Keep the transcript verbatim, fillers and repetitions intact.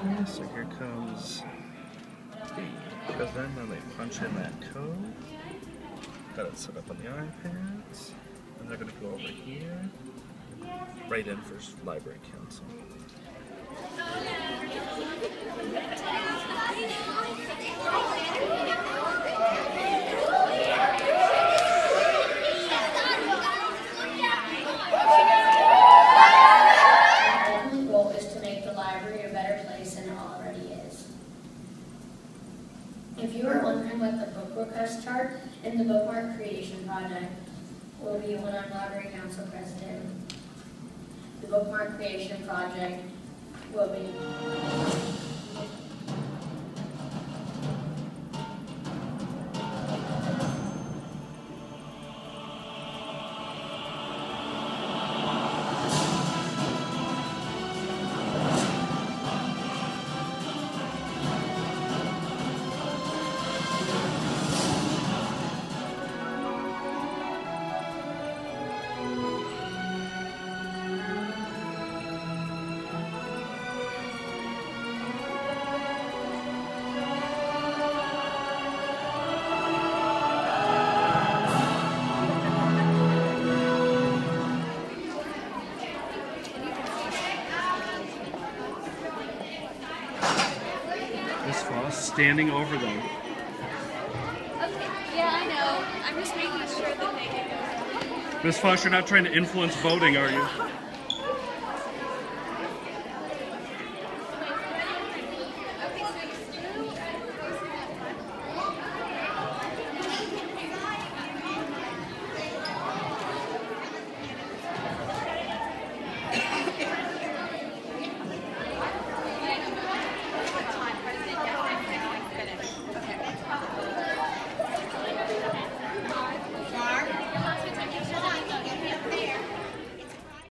Okay, so here comes the president, and they punch in that code. Got it set up on the iPads, and they're going to go over here, right in for Library Council. If you are wondering what the book request chart and the bookmark creation project will be when I'm Library Council President, the bookmark creation project will be Miss Foss standing over them. Okay, yeah, I know. I'm just making sure that they get it. Miss Foss, you're not trying to influence voting, are you?